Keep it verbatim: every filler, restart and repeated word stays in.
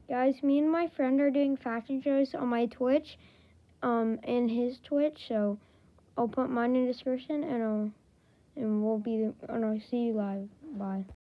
Guys, me and my friend are doing fashion shows on my Twitch, um, and his Twitch, so I'll put mine in the description, and I'll, and we'll be, and I'll see you live. Bye.